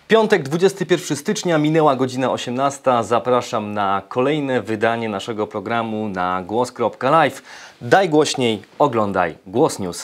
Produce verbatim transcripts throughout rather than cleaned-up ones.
Piątek, dwudziestego pierwszego stycznia, minęła godzina osiemnasta. Zapraszam na kolejne wydanie naszego programu na głos kropka live. Daj głośniej, oglądaj Głos News.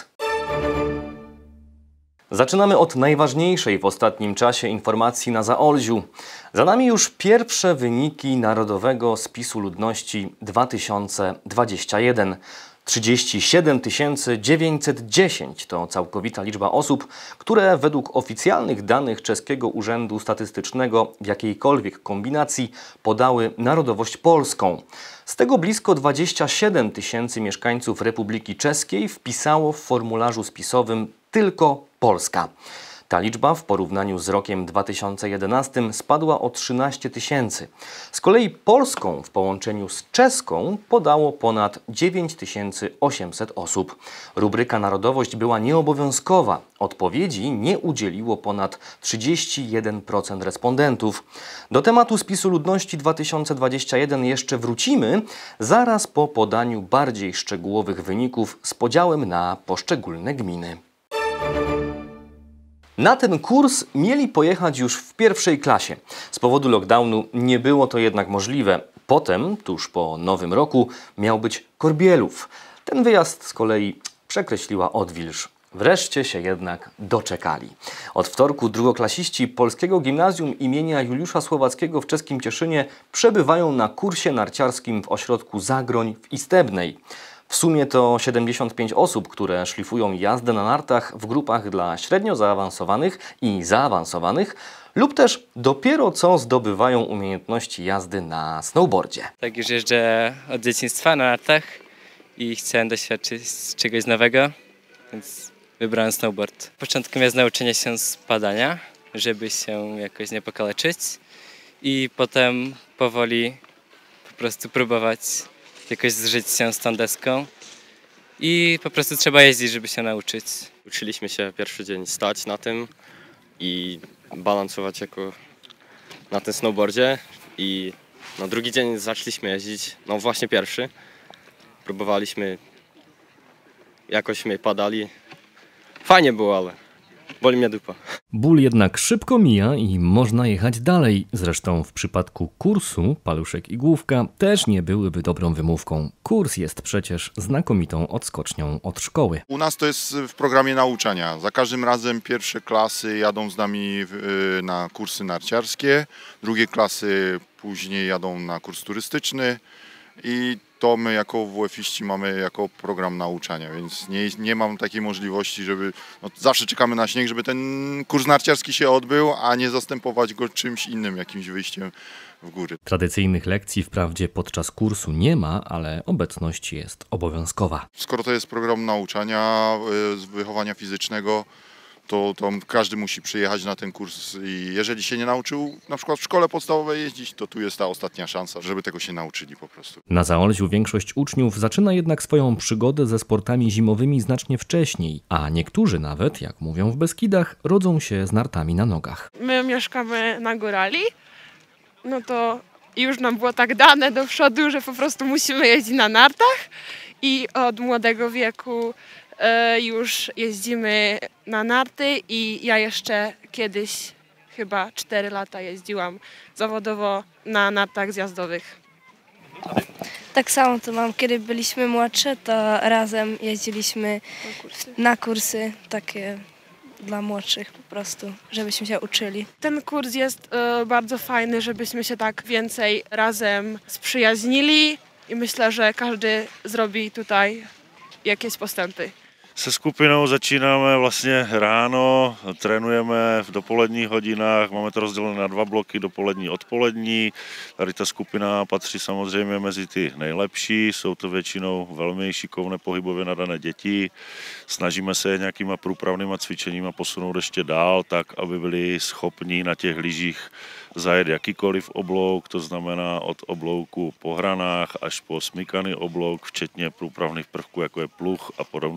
Zaczynamy od najważniejszej w ostatnim czasie informacji na Zaolziu. Za nami już pierwsze wyniki Narodowego Spisu Ludności dwa tysiące dwudziesty pierwszy. trzydzieści siedem tysięcy dziewięćset dziesięć to całkowita liczba osób, które według oficjalnych danych czeskiego Urzędu Statystycznego w jakiejkolwiek kombinacji podały narodowość polską. Z tego blisko dwadzieścia siedem tysięcy mieszkańców Republiki Czeskiej wpisało w formularzu spisowym tylko Polska. Ta liczba w porównaniu z rokiem dwa tysiące jedenastym spadła o trzynaście tysięcy. Z kolei Polską w połączeniu z czeską podało ponad dziewięć tysięcy osiemset osób. Rubryka narodowość była nieobowiązkowa. Odpowiedzi nie udzieliło ponad trzydzieści jeden procent respondentów. Do tematu spisu ludności dwa tysiące dwudziestego pierwszego jeszcze wrócimy zaraz po podaniu bardziej szczegółowych wyników z podziałem na poszczególne gminy. Na ten kurs mieli pojechać już w pierwszej klasie. Z powodu lockdownu nie było to jednak możliwe. Potem, tuż po Nowym Roku, miał być Korbielów. Ten wyjazd z kolei przekreśliła odwilż. Wreszcie się jednak doczekali. Od wtorku drugoklasiści Polskiego Gimnazjum imienia Juliusza Słowackiego w czeskim Cieszynie przebywają na kursie narciarskim w ośrodku Zagroń w Istebnej. W sumie to siedemdziesiąt pięć osób, które szlifują jazdę na nartach w grupach dla średnio zaawansowanych i zaawansowanych lub też dopiero co zdobywają umiejętności jazdy na snowboardzie. Tak już jeżdżę od dzieciństwa na nartach i chciałem doświadczyć czegoś nowego, więc wybrałem snowboard. Początkiem jest nauczenie się spadania, żeby się jakoś nie pokaleczyć i potem powoli po prostu próbować jakoś zżyć się z tą deską i po prostu trzeba jeździć, żeby się nauczyć. Uczyliśmy się pierwszy dzień stać na tym i balansować jako na tym snowboardzie i na drugi dzień zaczęliśmy jeździć, no właśnie pierwszy. Próbowaliśmy, jakoś mnie padali. Fajnie było, ale boli mnie dupa. Ból jednak szybko mija i można jechać dalej. Zresztą w przypadku kursu Paluszek i Główka też nie byłyby dobrą wymówką. Kurs jest przecież znakomitą odskocznią od szkoły. U nas to jest w programie nauczania. Za każdym razem pierwsze klasy jadą z nami na kursy narciarskie, drugie klasy później jadą na kurs turystyczny i to my jako W F-iści mamy jako program nauczania, więc nie, nie mam takiej możliwości, żeby... No, zawsze czekamy na śnieg, żeby ten kurs narciarski się odbył, a nie zastępować go czymś innym, jakimś wyjściem w góry. Tradycyjnych lekcji wprawdzie podczas kursu nie ma, ale obecność jest obowiązkowa. Skoro to jest program nauczania z wychowania fizycznego, To, to każdy musi przyjechać na ten kurs i jeżeli się nie nauczył na przykład w szkole podstawowej jeździć, to tu jest ta ostatnia szansa, żeby tego się nauczyli po prostu. Na Zaolziu większość uczniów zaczyna jednak swoją przygodę ze sportami zimowymi znacznie wcześniej, a niektórzy nawet, jak mówią w Beskidach, rodzą się z nartami na nogach. My mieszkamy na górali, no to już nam było tak dane do przodu, że po prostu musimy jeździć na nartach i od młodego wieku już jeździmy na narty i ja jeszcze kiedyś, chyba cztery lata jeździłam zawodowo na nartach zjazdowych. Tak samo to mam. Kiedy byliśmy młodsze, to razem jeździliśmy Na kursy. na kursy takie dla młodszych po prostu, żebyśmy się uczyli. Ten kurs jest y, bardzo fajny, żebyśmy się tak więcej razem sprzyjaźnili i myślę, że każdy zrobi tutaj jakieś postępy. Se skupinou začínáme vlastně ráno, trénujeme v dopoledních hodinách, máme to rozdělené na dva bloky, dopolední, odpolední. Tady ta skupina patří samozřejmě mezi ty nejlepší, jsou to většinou velmi šikovné pohybově nadané děti. Snažíme se je nějakýma průpravnýma cvičeníma posunout ještě dál, tak aby byli schopní na těch lyžích zajet jakýkoliv oblouk, to znamená od oblouku po hranách až po smykaný oblouk, včetně průpravných prvků, jako je pluh a podobných cvičení.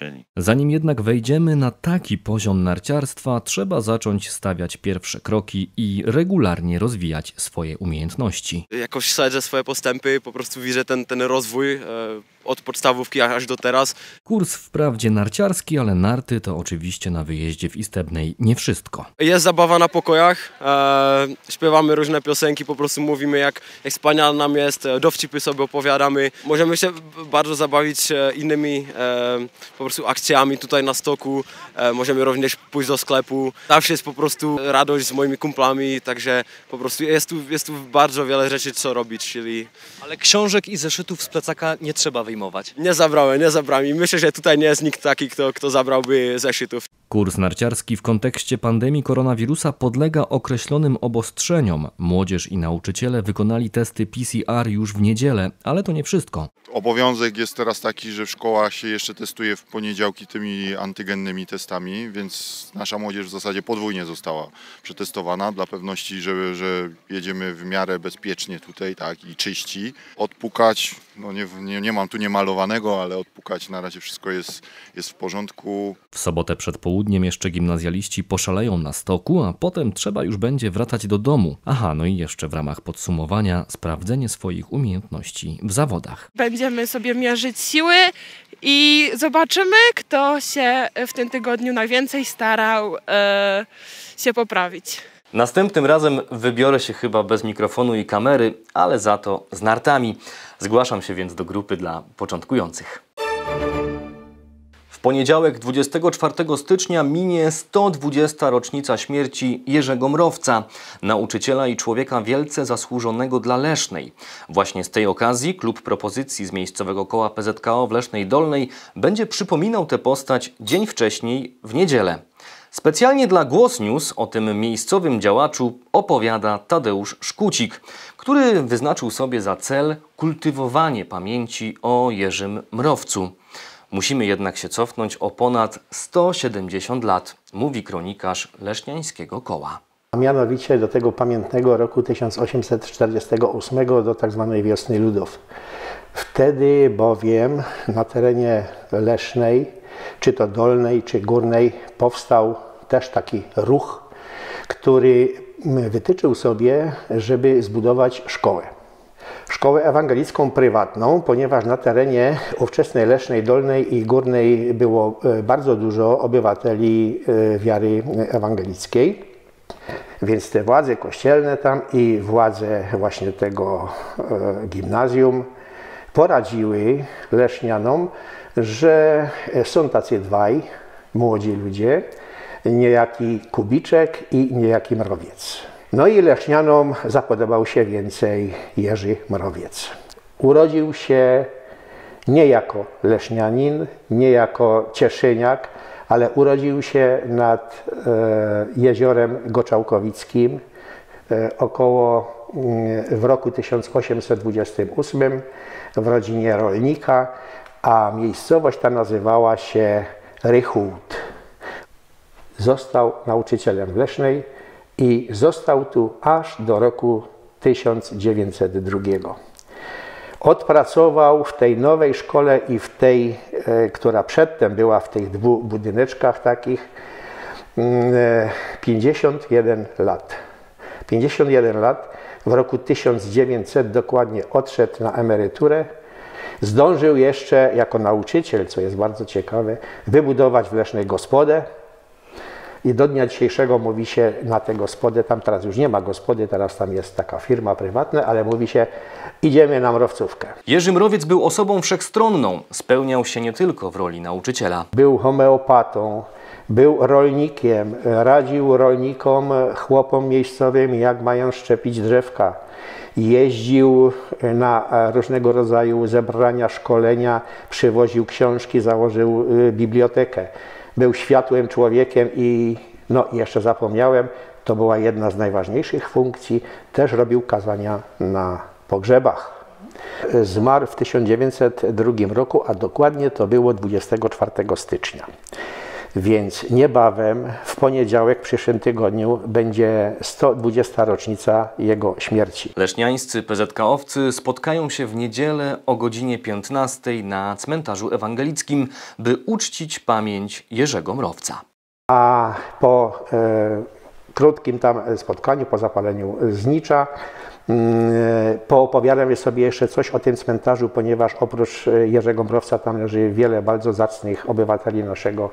jesieni. Zanim jednak wejdziemy na taki poziom narciarstwa, trzeba zacząć stawiać pierwsze kroki i regularnie rozwijać swoje umiejętności. Jakoś śledzę swoje postępy, po prostu widzę ten, ten rozwój e, od podstawówki aż do teraz. Kurs wprawdzie narciarski, ale narty to oczywiście na wyjeździe w Istebnej nie wszystko. Jest zabawa na pokojach, e, śpiewamy różne piosenki, po prostu mówimy jak, jak wspaniale nam jest, dowcipy sobie opowiadamy. Możemy się bardzo zabawić innymi e, po prostu akcjami tutaj na stoku, e, możemy również pójść do sklepu. Zawsze jest po prostu radość z moimi kumplami, także po prostu jest tu, jest tu bardzo wiele rzeczy co robić, czyli... Ale książek i zeszytów z plecaka nie trzeba wyjmować. Nie zabrałem, nie zabrałem i myślę, że tutaj nie jest nikt taki, kto, kto zabrałby zeszytów. Kurs narciarski w kontekście pandemii koronawirusa podlega określonym obostrzeniom. Młodzież i nauczyciele wykonali testy P C R już w niedzielę, ale to nie wszystko. Obowiązek jest teraz taki, że w szkołach się jeszcze testuje w poniedziałki tymi antygennymi testami, więc nasza młodzież w zasadzie podwójnie została przetestowana dla pewności, że, że jedziemy w miarę bezpiecznie tutaj, tak, i czyści. Odpukać, no nie, nie, nie mam tu niemalowanego, ale odpukać na razie wszystko jest, jest w porządku. W sobotę przed południem jeszcze gimnazjaliści poszaleją na stoku, a potem trzeba już będzie wracać do domu. Aha, no i jeszcze w ramach podsumowania sprawdzenie swoich umiejętności w zawodach. Będziemy sobie mierzyć siły i zobaczymy, kto się w tym tygodniu najwięcej starał e, się poprawić. Następnym razem wybiorę się chyba bez mikrofonu i kamery, ale za to z nartami. Zgłaszam się więc do grupy dla początkujących. W poniedziałek dwudziestego czwartego stycznia minie sto dwudziesta rocznica śmierci Jerzego Mrowca, nauczyciela i człowieka wielce zasłużonego dla Lesznej. Właśnie z tej okazji klub propozycji z miejscowego koła P Z K O w Lesznej Dolnej będzie przypominał tę postać dzień wcześniej w niedzielę. Specjalnie dla Głos News o tym miejscowym działaczu opowiada Tadeusz Szkucik, który wyznaczył sobie za cel kultywowanie pamięci o Jerzym Mrowcu. Musimy jednak się cofnąć o ponad sto siedemdziesiąt lat, mówi kronikarz Leszniańskiego Koła. A mianowicie do tego pamiętnego roku tysiąc osiemset czterdziestego ósmego, do tak zwanej Wiosny Ludów. Wtedy bowiem na terenie Lesznej, czy to Dolnej, czy Górnej, powstał też taki ruch, który wytyczył sobie, żeby zbudować szkołę. Szkołę ewangelicką prywatną, ponieważ na terenie ówczesnej Lesznej Dolnej i Górnej było bardzo dużo obywateli wiary ewangelickiej. Więc te władze kościelne tam i władze właśnie tego gimnazjum poradziły Lesznianom, że są tacy dwaj młodzi ludzie, niejaki Kubiczek i niejaki Mrowiec. No i Lesznianom zapodobał się więcej Jerzy Mrowiec. Urodził się nie jako Lesznianin, nie jako Cieszyniak, ale urodził się nad e, jeziorem Goczałkowickim e, około e, w roku tysiąc osiemset dwudziestym ósmym w rodzinie rolnika, a miejscowość ta nazywała się Rychód. Został nauczycielem w Lesznej i został tu aż do roku tysiąc dziewięćset drugiego. Odpracował w tej nowej szkole i w tej, e, która przedtem była w tych dwóch budyneczkach takich, e, pięćdziesiąt jeden lat. pięćdziesiąt jeden lat, w roku tysiąc dziewięćset dokładnie odszedł na emeryturę. Zdążył jeszcze jako nauczyciel, co jest bardzo ciekawe, wybudować w Lesznej gospodę. I do dnia dzisiejszego mówi się na tę gospodę, tam teraz już nie ma gospody, teraz tam jest taka firma prywatna, ale mówi się, idziemy na Mrowcówkę. Jerzy Mrowiec był osobą wszechstronną, spełniał się nie tylko w roli nauczyciela. Był homeopatą, był rolnikiem, radził rolnikom, chłopom miejscowym, jak mają szczepić drzewka. Jeździł na różnego rodzaju zebrania, szkolenia, przywoził książki, założył bibliotekę. Był światłym człowiekiem i, no jeszcze zapomniałem, to była jedna z najważniejszych funkcji, też robił kazania na pogrzebach. Zmarł w tysiąc dziewięćset drugim roku, a dokładnie to było dwudziestego czwartego stycznia. Więc niebawem, w poniedziałek, w przyszłym tygodniu, będzie sto dwudziesta rocznica jego śmierci. Leszniańscy P Z K-owcy spotkają się w niedzielę o godzinie piętnastej na cmentarzu ewangelickim, by uczcić pamięć Jerzego Mrowca. A po e, krótkim tam spotkaniu, po zapaleniu znicza, poopowiadam sobie jeszcze coś o tym cmentarzu, ponieważ oprócz Jerzego Mrowca tam leży wiele bardzo zacnych obywateli naszego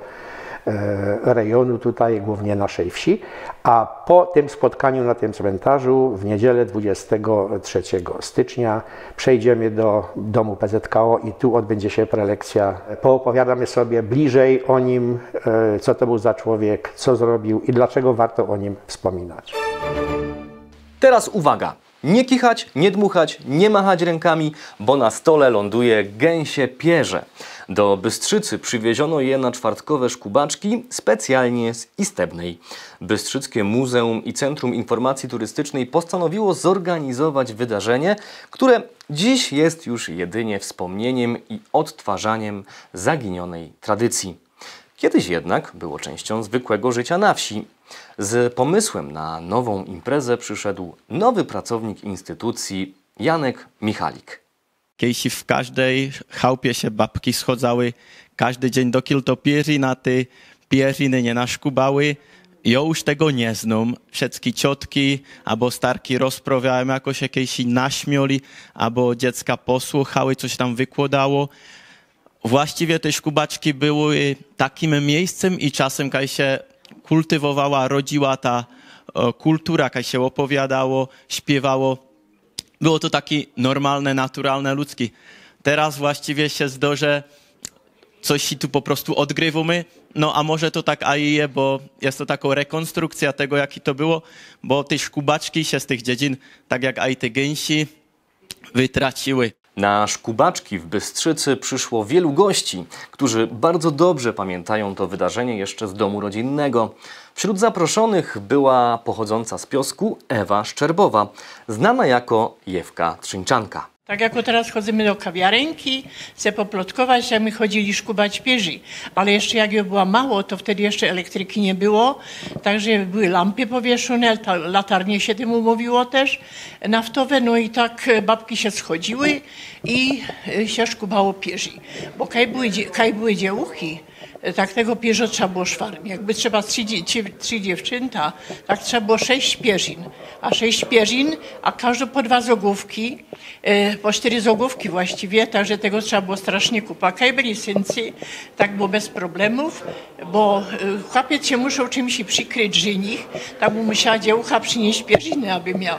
rejonu tutaj, głównie naszej wsi. A po tym spotkaniu na tym cmentarzu w niedzielę dwudziestego trzeciego stycznia przejdziemy do domu P Z K O i tu odbędzie się prelekcja. Poopowiadamy sobie bliżej o nim, co to był za człowiek, co zrobił i dlaczego warto o nim wspominać. Teraz uwaga! Nie kichać, nie dmuchać, nie machać rękami, bo na stole ląduje gęsie pierze. Do Bystrzycy przywieziono je na czwartkowe szkubaczki specjalnie z Istebnej. Bystrzyckie Muzeum i Centrum Informacji Turystycznej postanowiło zorganizować wydarzenie, które dziś jest już jedynie wspomnieniem i odtwarzaniem zaginionej tradycji. Kiedyś jednak było częścią zwykłego życia na wsi. Z pomysłem na nową imprezę przyszedł nowy pracownik instytucji Janek Michalik. Kiedyś w każdej chałupie się babki schodzały, każdy dzień do kiltopierzy na te pierzyny nie naszkubały. Ja już tego nie znam. Wszystkie ciotki albo starki rozprawiałem, jako się kiedyś naśmiali, albo dziecka posłuchały, coś tam wykładało. Właściwie te szkubaczki były takim miejscem i czasem, kiedy się kultywowała, rodziła ta e, kultura, kiedy się opowiadało, śpiewało. Było to takie normalne, naturalne, ludzkie. Teraz właściwie się zdarzy, coś tu po prostu odgrywamy. No a może to tak a i je, bo jest to taka rekonstrukcja tego, jaki to było, bo te szkubaczki się z tych dziedzin, tak jak a i te gęsi, wytraciły. Na szkubaczki w Bystrzycy przyszło wielu gości, którzy bardzo dobrze pamiętają to wydarzenie jeszcze z domu rodzinnego. Wśród zaproszonych była pochodząca z Piosku Ewa Szczerbowa, znana jako Jewka Trzyńczanka. Tak jak teraz chodzimy do kawiarenki, chcę poplotkować, jak my chodzili szkubać pierzy. Ale jeszcze jak je było mało, to wtedy jeszcze elektryki nie było. Także były lampy powieszone, latarnie się temu mówiło też, naftowe. No i tak babki się schodziły i się szkubało pierzy. Bo kaj były, kaj były dziewuchy, tak tego pierza trzeba było szwarm. Jakby trzeba trzy, trzy dziewczęta, tak trzeba było sześć pierzin. A sześć pierzin, a każdy po dwa zogówki, po cztery zogówki właściwie, także tego trzeba było strasznie kupa. Kaj byli syncy, tak było bez problemów, bo chłopiec się musiał czymś przykryć żenich, tak mu musiała dziewucha przynieść pierziny, aby miał.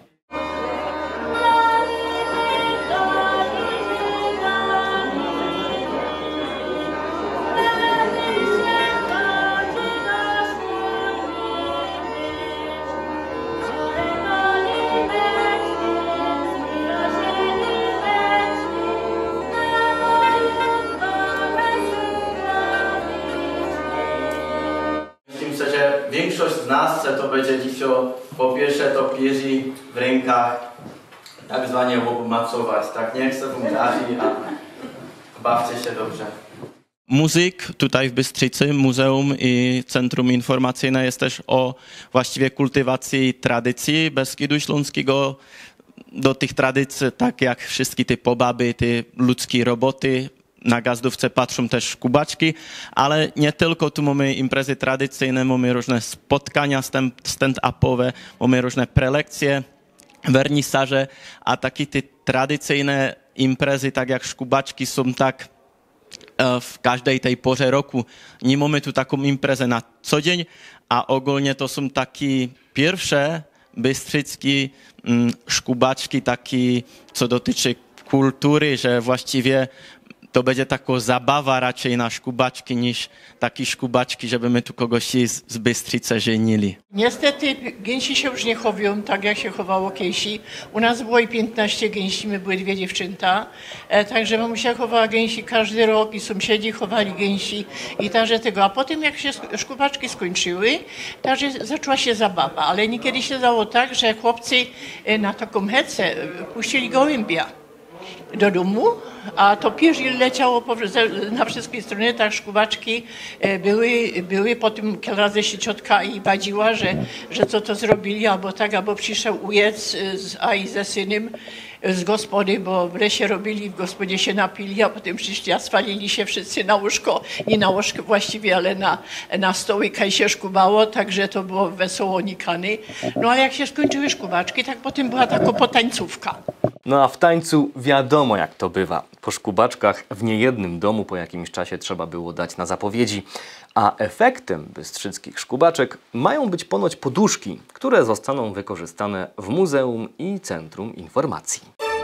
Większość z nas to będzie dzisiaj po pierwsze to pierzy w rękach tak zwanie obumacować, tak nie chcę wam razi, a bawcie się dobrze. Muzyk tutaj w Bystrzycy, Muzeum i Centrum Informacyjne jest też o właściwie kultywacji tradycji Beskidu Śląskiego. Do tych tradycji, tak jak wszystkie te pobaby, te ludzkie roboty, na gazdówce patrzą też szkubaczki, ale nie tylko tu mamy imprezy tradycyjne, mamy różne spotkania stand-upowe, mamy różne prelekcje, wernisaże, a takie te tradycyjne imprezy, tak jak szkubaczki, są tak w każdej tej porze roku. Nie mamy tu taką imprezę na co dzień, a ogólnie to są takie pierwsze bystrzyckie mm, szkubaczki, takie co dotyczy kultury, że właściwie to będzie taka zabawa raczej na szkubaczki niż takie szkubaczki, żeby my tu kogoś z, z Bystrzycy żenili. Niestety gęsi się już nie chowią tak jak się chowało kiedyś. U nas było i piętnaście gęsi, my były dwie dziewczęta, e, także mamusia chowała gęsi każdy rok i sąsiedzi chowali gęsi i także tego. A potem jak się szkubaczki skończyły, także zaczęła się zabawa, ale niekiedy się dało tak, że chłopcy na taką hecę puścili gołębia do domu. a to pierzil leciało na wszystkie strony, tak szkubaczki były, były. Potem kilka razy się ciotka i badziła, że, że co to zrobili, albo tak, albo przyszedł ujec, a i ze synem z gospody, bo w lesie robili, w gospodzie się napili, a potem przyszli, a spalili się wszyscy na łóżko, nie na łóżko właściwie, ale na, na stoły, kaj się szkubało, także to było wesoło nikany. No a jak się skończyły szkubaczki, tak potem była taka potańcówka. No a w tańcu wiadomo jak to bywa. Po szkubaczkach w niejednym domu po jakimś czasie trzeba było dać na zapowiedzi, a efektem bystrzyckich szkubaczek mają być ponoć poduszki, które zostaną wykorzystane w Muzeum i Centrum Informacji.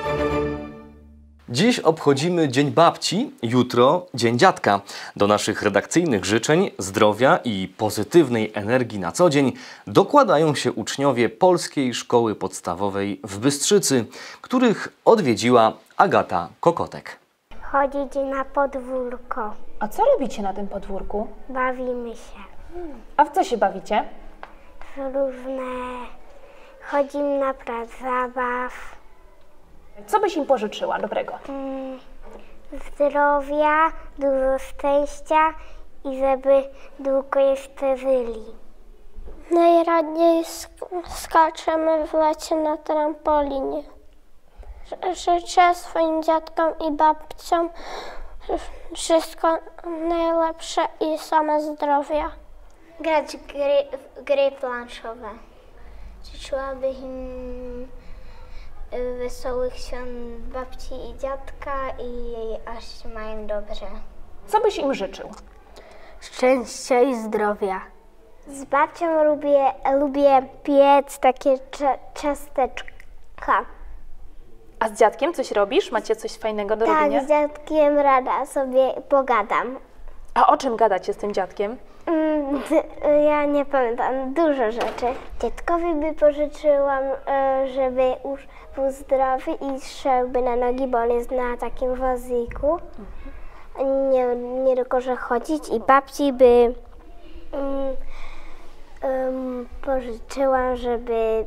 Dziś obchodzimy Dzień Babci, jutro Dzień Dziadka. Do naszych redakcyjnych życzeń, zdrowia i pozytywnej energii na co dzień dokładają się uczniowie Polskiej Szkoły Podstawowej w Bystrzycy, których odwiedziła Agata Kokotek. Chodzić na podwórko. A co robicie na tym podwórku? Bawimy się. A w co się bawicie? W różne... Chodzimy na plac zabaw. Co byś im pożyczyła dobrego? Mm, zdrowia, dużo szczęścia i żeby długo jeszcze żyli. Najradziej sk skaczemy w lecie na trampolinie. Życzę swoim dziadkom i babciom wszystko najlepsze i same zdrowia. Grać w gry, w gry planszowe. Życzyłabym im wesołych świąt babci i dziadka i aż się mają dobrze. Co byś im życzył? Szczęścia i zdrowia. Z babcią lubię, lubię piec takie ciasteczka. A z dziadkiem coś robisz? Macie coś fajnego do tak, robienia? Tak, z dziadkiem rada sobie pogadam. A o czym gadacie z tym dziadkiem? Mm, ja nie pamiętam, dużo rzeczy. Dziadkowi by pożyczyłam, żeby już był zdrowy i szedłby na nogi, bo on jest na takim woziku. Mhm. Nie, nie tylko, że chodzić. I babci by um, um, pożyczyłam, żeby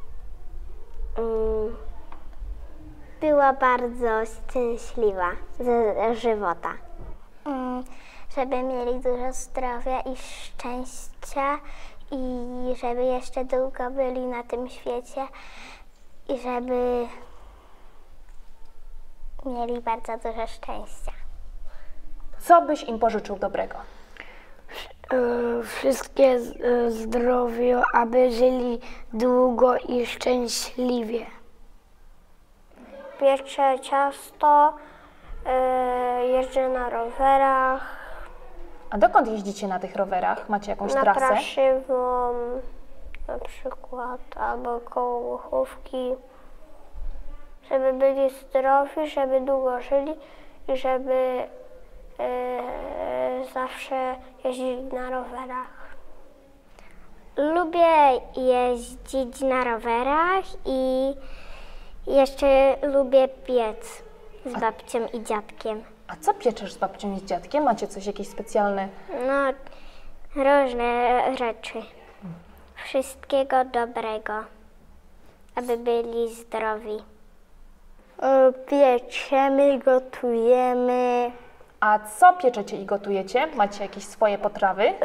um, była bardzo szczęśliwa ze żywota. Um, żeby mieli dużo zdrowia i szczęścia i żeby jeszcze długo byli na tym świecie i żeby mieli bardzo dużo szczęścia. Co byś im pożyczył dobrego? Wszystkie zdrowie, aby żyli długo i szczęśliwie. Piecze ciasto, jeżdżę na rowerach. A dokąd jeździcie na tych rowerach? Macie jakąś na trasę? Na Praszywą na przykład, albo koło Łuchówki. Żeby byli zdrowi, żeby długo żyli i żeby e, zawsze jeździli na rowerach. Lubię jeździć na rowerach i jeszcze lubię piec z babcią i dziadkiem. A co pieczesz z babcią i z dziadkiem? Macie coś jakieś specjalne? No, różne rzeczy. Wszystkiego dobrego, aby byli zdrowi. Pieczemy, gotujemy. A co pieczecie i gotujecie? Macie jakieś swoje potrawy? Yy,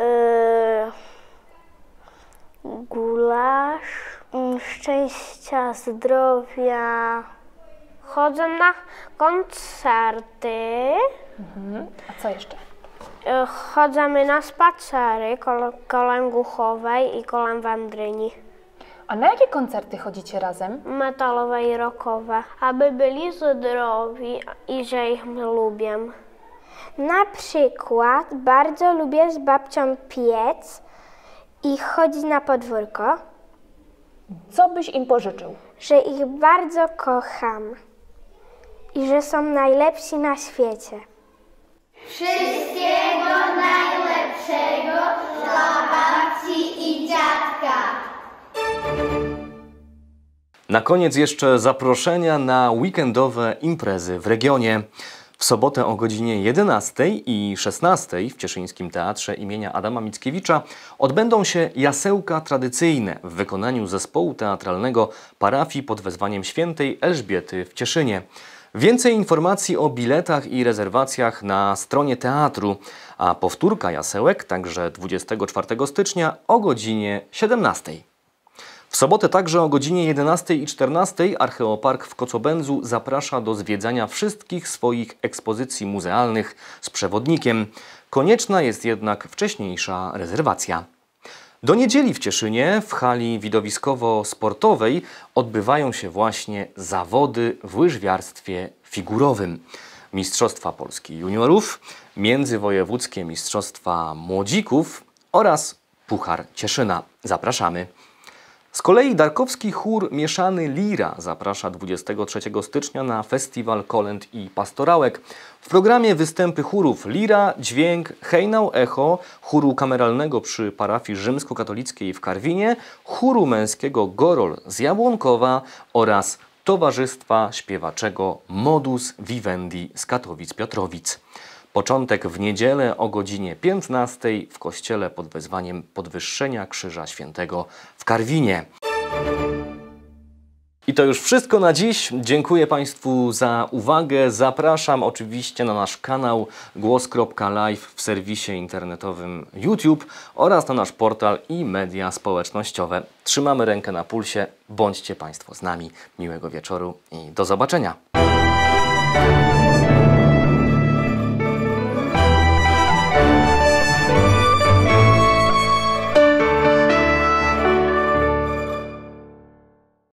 gulasz, szczęścia, zdrowia. Chodzę na koncerty. Mhm. A co jeszcze? Chodzimy na spacery kołem Głuchowej i kołem Wędryni. A na jakie koncerty chodzicie razem? Metalowe i rockowe, aby byli zdrowi i że ich lubię. Na przykład bardzo lubię z babcią piec i chodzić na podwórko. Co byś im pożyczył? Że ich bardzo kocham i że są najlepsi na świecie. Wszystkiego najlepszego dla babci i dziadka. Na koniec jeszcze zaproszenia na weekendowe imprezy w regionie. W sobotę o godzinie jedenastej i szesnastej w Cieszyńskim Teatrze imienia Adama Mickiewicza odbędą się jasełka tradycyjne w wykonaniu zespołu teatralnego parafii pod wezwaniem świętej Elżbiety w Cieszynie. Więcej informacji o biletach i rezerwacjach na stronie teatru, a powtórka jasełek także dwudziestego czwartego stycznia o godzinie siedemnastej. W sobotę także o godzinie jedenastej i czternastej Archeopark w Kocobędzu zaprasza do zwiedzania wszystkich swoich ekspozycji muzealnych z przewodnikiem. Konieczna jest jednak wcześniejsza rezerwacja. Do niedzieli w Cieszynie w hali widowiskowo-sportowej odbywają się właśnie zawody w łyżwiarstwie figurowym. Mistrzostwa Polski juniorów, międzywojewódzkie mistrzostwa młodzików oraz Puchar Cieszyna. Zapraszamy. Z kolei Darkowski Chór Mieszany Lira zaprasza dwudziestego trzeciego stycznia na festiwal kolęd i pastorałek. W programie występy chórów Lira, Dźwięk, Hejnał Echo, chóru kameralnego przy parafii rzymskokatolickiej w Karwinie, chóru męskiego Gorol z Jabłonkowa oraz Towarzystwa Śpiewaczego Modus Vivendi z Katowic-Piotrowic. Początek w niedzielę o godzinie piętnastej w kościele pod wezwaniem Podwyższenia Krzyża Świętego w Karwinie. I to już wszystko na dziś. Dziękuję Państwu za uwagę. Zapraszam oczywiście na nasz kanał głos kropka live w serwisie internetowym YouTube oraz na nasz portal i media społecznościowe. Trzymamy rękę na pulsie. Bądźcie Państwo z nami. Miłego wieczoru i do zobaczenia.